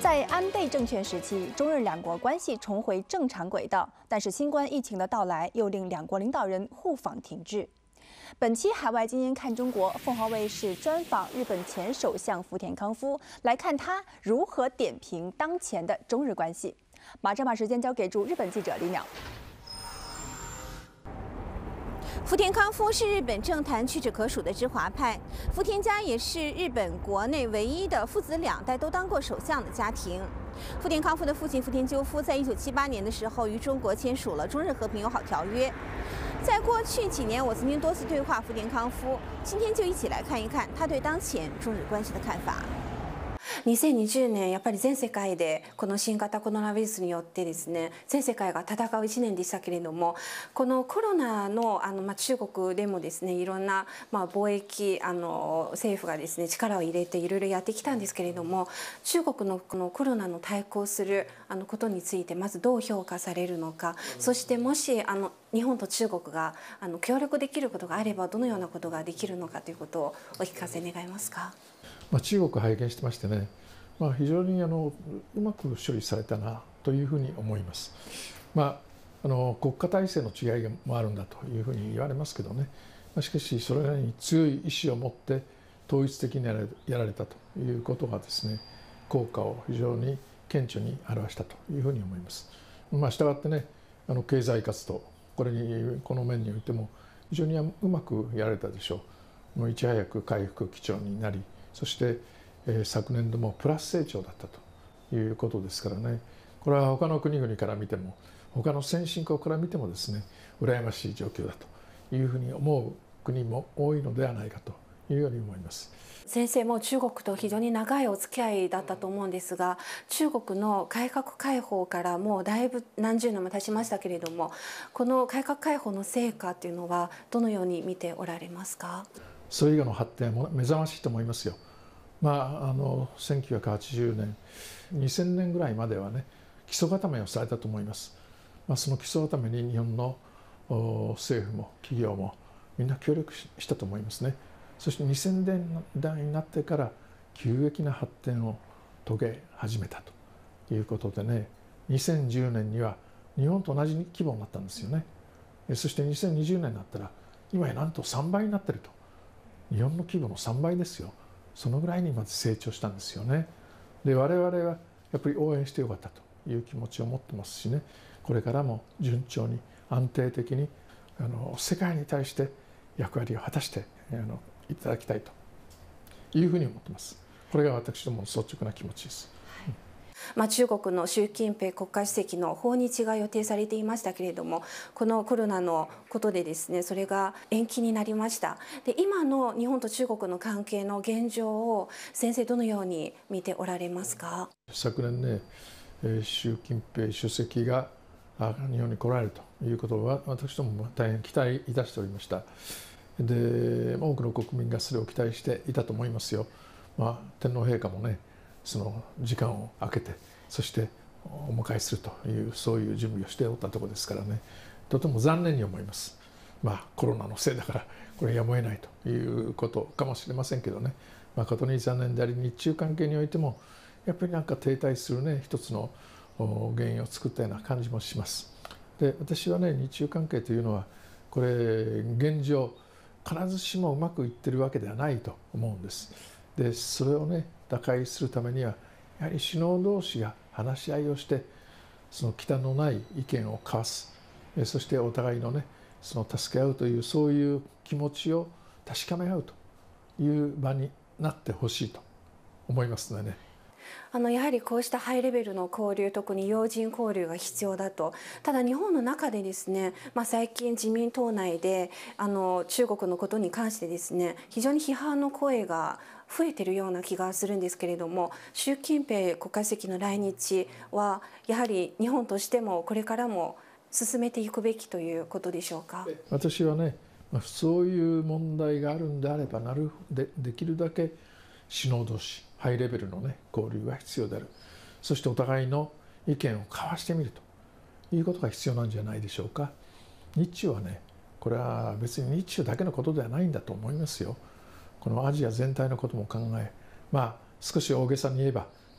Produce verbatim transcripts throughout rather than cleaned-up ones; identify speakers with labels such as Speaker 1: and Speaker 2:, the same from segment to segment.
Speaker 1: 在安倍政权时期，中日两国关系重回正常轨道，但是新冠疫情的到来又令两国领导人互访停滞。本期海外精英看中国，凤凰卫视专访日本前首相福田康夫，来看他如何点评当前的中日关系。马上把时间交给驻日本记者李淼。
Speaker 2: 福田康夫是日本政坛屈指可数的知华派，福田家也是日本国内唯一的父子两代都当过首相的家庭。福田康夫的父亲福田赳夫在一九七八年的时候与中国签署了中日和平友好条约。在过去几年，我曾经多次对话福田康夫，今天就一起来看一看他对当前中日关系的看法。
Speaker 3: にせんにじゅうねんやっぱり全世界でこの新型コロナウイルスによってですね全世界が戦ういちねんでしたけれどもこのコロナのあの、まあ、中国でもですねいろんな、まあ、貿易あの政府がですね力を入れていろいろやってきたんですけれども中国のこのコロナの対抗するあのことについてまずどう評価されるのか、うん、そしてもしあの日本と中国があの協力できることがあればどのようなことができるのかということをお聞かせ願えますか。
Speaker 4: まあ中国拝見してましてね、まあ、非常にあのうまく処理されたなというふうに思います。まあ、あの国家体制の違いもあるんだというふうに言われますけどね、まあ、しかしそれなりに強い意志を持って統一的にやられやられたということがですね効果を非常に顕著に表したというふうに思います。まあ、したがってねあの経済活動これにこの面においても非常にうまくやられたでしょう。もういち早く回復基調になり そして、えー、昨年度もプラス成長だったということですからね、これは他の国々から見ても、他の先進国から見てもですね、羨ましい状況だというふうに思う国も多いのではないかというように思います。
Speaker 3: 先生も中国と非常に長いお付き合いだったと思うんですが、中国の改革開放からもうだいぶ何十年も経ちましたけれども、この改革開放の成果というのはどのように見ておられますか。
Speaker 4: それ以外の発展も目覚ましいと思いますよ。まあ、あのせんきゅうひゃくはちじゅうねん、にせんねんぐらいまではね、基礎固めをされたと思います。まあ、その基礎固めに日本の政府も企業もみんな協力したと思いますね。そしてにせんねんだいになってから急激な発展を遂げ始めたということでね、にせんじゅうねんには日本と同じ規模になったんですよね。そしてにせんにじゅうねんになったら今やなんとさんばいになってると。 日本の規模のさんばいですよ。そのぐらいにまず成長したんですよね。で、我々はやっぱり応援してよかったという気持ちを持ってますしね、これからも順調に安定的にあの世界に対して役割を果たしてあのいただきたいというふうに思ってます。これが私どもの率直な気持ちです。
Speaker 3: まあ中国の習近平国家主席の訪日が予定されていましたけれども、このコロナのことでですね、それが延期になりました。で、今の日本と中国の関係の現状を先生どのように見ておられますか。昨
Speaker 4: 年ね、習近平主席が日本に来られるということは私ども大変期待いたしておりました。で、多くの国民がそれを期待していたと思いますよ。まあ天皇陛下もね。 その時間を空けてそしてお迎えするというそういう準備をしておったところですからね、とても残念に思います。まあコロナのせいだからこれやむを得ないということかもしれませんけどね、誠に残念であり、日中関係においてもやっぱりなんか停滞するね一つの原因を作ったような感じもします。で、私はね日中関係というのはこれ現状必ずしもうまくいってるわけではないと思うんです。で、それをね打開するためにはやはり首脳同士が話し合いをしてその忌憚のない意見を交わす、そしてお互いのねその助け合うというそういう気持ちを確かめ合うという場になってほしいと思いますのでね。
Speaker 3: あのやはりこうしたハイレベルの交流、特に要人交流が必要だと。ただ日本の中でですね、まあ、最近自民党内であの中国のことに関してですね非常に批判の声が増えているような気がするんですけれども、習近平国家主席の来日はやはり日本としてもこれからも進めていくべきということでしょうか。
Speaker 4: 私はねそういう問題があるんであればなるでできるだけ首脳同士ハイレベルの、ね、交流が必要である。そしてお互いの意見を交わしてみるということが必要なんじゃないでしょうか。日中はねこれは別に日中だけのことではないんだと思いますよ。このアジア全体のことも考え、まあ少し大げさに言えば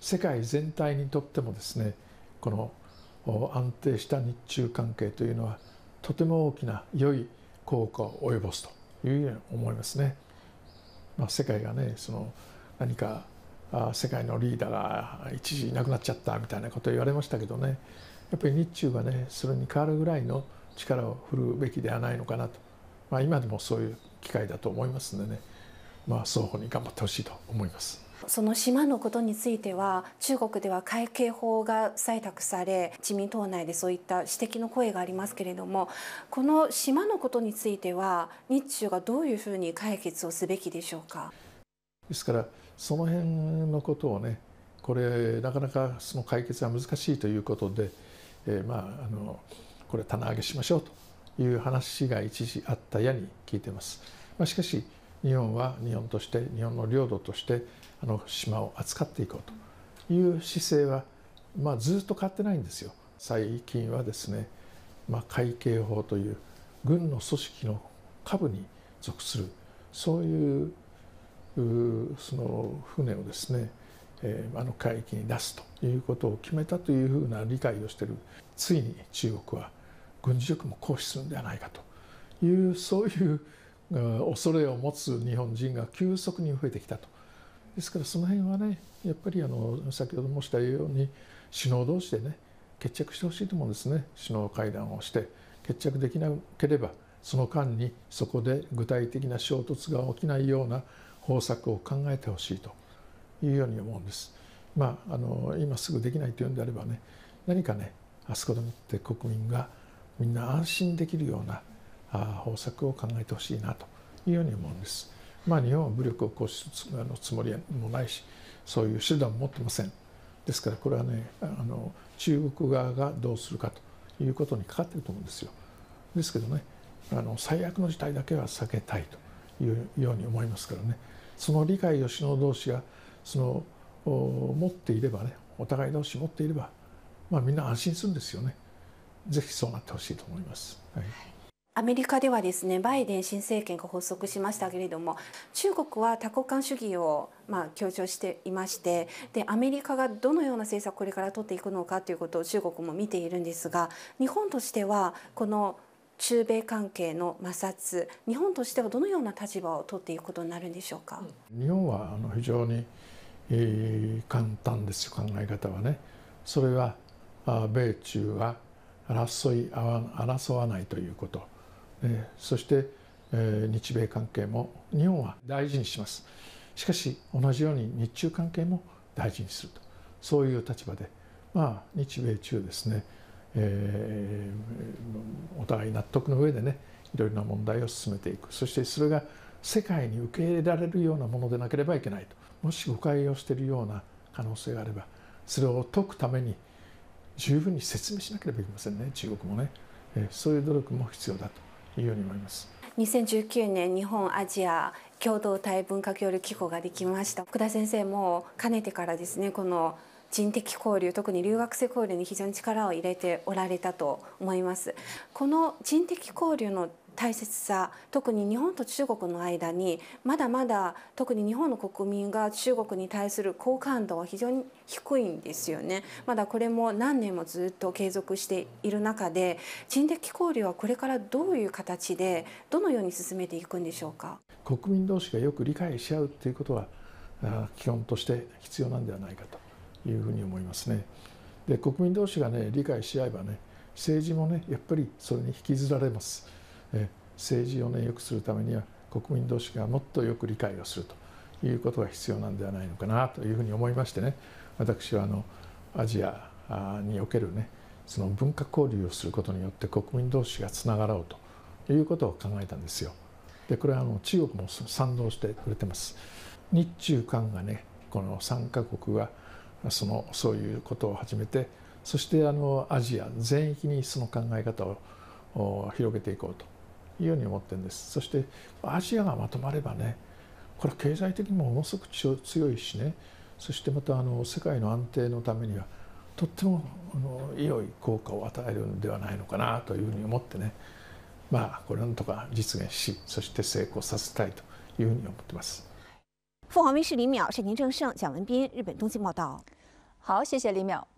Speaker 4: 世界全体にとってもですね、この安定した日中関係というのはとても大きな良い効果を及ぼすというふうに思いますね。まあ、世界がね、その何か世界のリーダーが一時いなくなっちゃったみたいなことを言われましたけどね、やっぱり日中がねそれに変わるぐらいの力を振るうべきではないのかなと、まあ、今でもそういう機会だと思いますのでね、まあ、双方に頑張ってほしいと思います。
Speaker 3: その島のことについては中国では海警法が採択され、自民党内でそういった指摘の声がありますけれども、この島のことについては日中がどういうふうに解決をすべきでしょうか。
Speaker 4: ですからその辺のことをね、これなかなかその解決は難しいということで、えー、まああのこれ棚上げしましょうという話が一時あったやに聞いています。まあ、しかし日本は日本として、日本の領土としてあの島を扱っていこうという姿勢は、まあ、ずっと変わってないんですよ。最近はですね、まあ、海警法という軍の組織の下部に属するそういうその船をですね、えー、あの海域に出すということを決めたというふうな理解をしている。ついに中国は軍事力も行使するんではないかというそういう恐れを持つ日本人が急速に増えてきたと。ですからその辺はね、やっぱりあの先ほど申したように首脳同士でね決着してほしいと思うんですね。首脳会談をして決着できなければその間にそこで具体的な衝突が起きないような方策を考えてほしいというように思うんです。まああの今すぐできないというんであればね、何かねあそこでもって国民がみんな安心できるような方策を考えてほしいなというように思うんです。まあ日本は武力を行使するつもりもないし、そういう手段も持ってません。ですからこれはね、あの中国側がどうするかということにかかっていると思うんですよ。ですけどね、あの最悪の事態だけは避けたいというように思いますからね、その理解を首脳同士がその持っていればね、お互い同士持っていれば、まあ、みんな安心するんですよね。ぜひそうなってほしいと思います。はい、
Speaker 3: アメリカではですね、バイデン新政権が発足しましたけれども、中国は多国間主義をまあ強調していまして、でアメリカがどのような政策をこれから取っていくのかということを中国も見ているんですが、日本としてはこの中米関係の摩擦、日本としてはどのような立場を取っていくことになるんでしょうか。
Speaker 4: 日本はあの非常に、えー、簡単ですよ、考え方はね。それは米中は争い争わないということ、えー、そして、えー、日米関係も日本は大事にします。しかし同じように日中関係も大事にすると、そういう立場で、まあ、日米中ですね、えー、お互い納得の上でね、いろいろな問題を進めていく。そしてそれが世界に受け入れられるようなものでなければいけないと。もし誤解をしているような可能性があれば、それを解くために十分に説明しなければいけませんね、中国もね。えー、そういう努力も必要だというように思います。
Speaker 3: にせんじゅうきゅうねん日本アジア共同体文化協力機構ができました。福田先生もかねてからですね、この人的交流、特に留学生交流に非常に力を入れておられたと思います。この人的交流の大切さ、特に日本と中国の間にまだまだ特に日本の国民が中国に対する好感度は非常に低いんですよね。まだこれも何年もずっと継続している中で、人的交流はこれからどういう形でどのように進めていくんでしょうか。
Speaker 4: 国民同士がよく理解し合うということは基本として必要なんではないかというふうに思いますね。で、国民同士がね理解し合えばね、政治もねやっぱりそれに引きずられます。え政治をね良くするためには国民同士がもっとよく理解をするということが必要なんではないのかなというふうに思いましてね、私はあのアジアにおけるねその文化交流をすることによって国民同士がつながろうということを考えたんですよ。でこれはあの中国も賛同してくれてます。日中韓がねこのさんカ国がそのそういうことを始めて、そしてあのアジア全域にその考え方を広げていこうというように思ってるんです。そしてアジアがまとまればね、これは経済的にもものすごく強いしね、そしてまたあの世界の安定のためにはとってもあの良い効果を与えるんではないのかなというふうに思ってね、まあこれなんとか実現し、そして成功させたいというふうに思っています。
Speaker 2: 凤凰卫视李淼、单田正胜、蒋文斌，日本东京报道。
Speaker 1: 好，谢谢李淼。